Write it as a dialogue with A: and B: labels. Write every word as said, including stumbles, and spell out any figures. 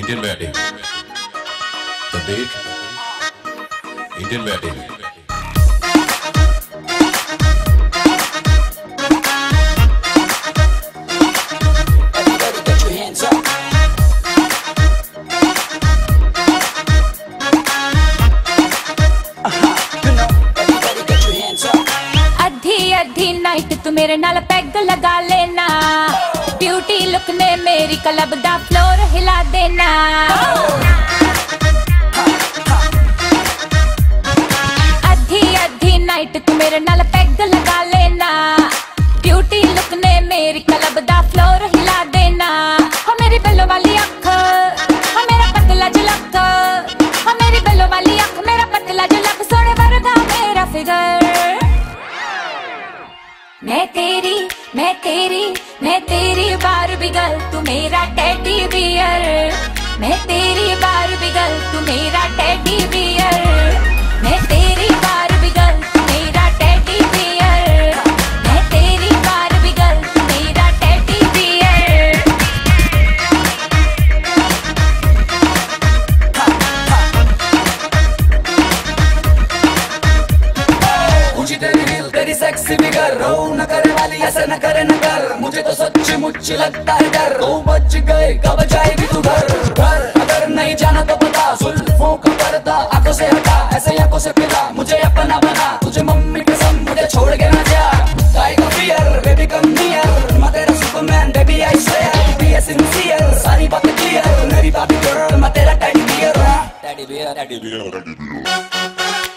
A: Indian wedding. The date, Indian wedding.
B: Everybody get your hands up. Uh-huh, you know, everybody get your hands up.
C: अधी अधी night तू मेरे नाल peg लगा लेना, ब्यूटी लुक ने मेरी क्लब दा फ्लोर हिला देना। अधी अधी नाइट तू मेरे नाल पैग लगा लेना, ब्यूटी लुक ने मेरी क्लब दा फ्लोर हिला देना। हो मेरी बेलो वाली अख, हो मेरा पतला झलक, हो मेरी बेलो वाली अख, मेरा पतला झलक, सोने वर्गा मेरा फिगर। मैं तेरी मैं तेरी मैं तेरी बारबी गर्ल, तू मेरा टेडी बियर। मैं तेरी बारबी गर्ल, तू मेरा टेडी बियर। मैं तेरी बारबी गर्ल, तू मेरा टेडी बियर। मैं तेरी बारबी गर्ल, तू मेरा टेडी बियर।
B: ऊंची तेरी हिल, तेरी सेक्सी फिगर, रो न करे वाली ऐसे न करे न कर, मुझे तो सच्ची मुच्ची लगता है डर। दो बज गए कब जाएगी तू घर? घर अगर नहीं जाना तो बता, जुल्फों का पर्दा आंखों से हटा, ऐसे आंखों से पिला, मुझे अपना बना, तुझे मम्मी कसम मुझे छोड़ के ना जा। Tiger fear baby come near, मैं तेरा superman baby I swear, be a sincere, सारी बातें क्लियर, मेरी बाबी गर्ल मैं तेरा teddy bear. Teddy bear teddy bear teddy beer.